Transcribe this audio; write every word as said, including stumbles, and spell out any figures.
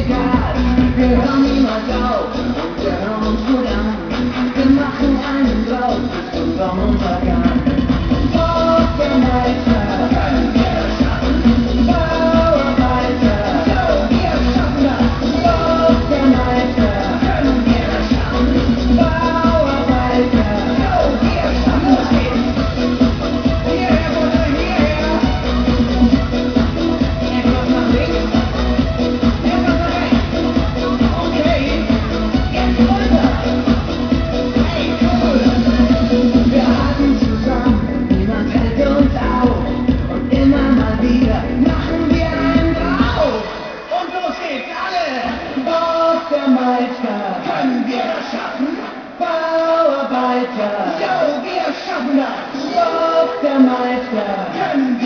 egal. Wir hören niemals auf und wir hören uns gut an. Wir machen einen drauf bis zum Sonnenuntergang. Auf der Meister können wir das schaffen. Bauarbeiter, yo, wir schaffen das. Auf der Meister können wir das schaffen. Bauarbeiter, yo, wir schaffen das. Hierher, Bruder, hierher. Etwas nach links, etwas nach rechts. Okay, jetzt runter. Hey, cool. Wir halten zusammen, niemand hält uns auf. Und immer mal wieder machen wir einen drauf. Und los geht's, alle. Auf der Meister können wir das schaffen. Bauarbeiter, yo, wir schaffen das. Auf der Meister können wir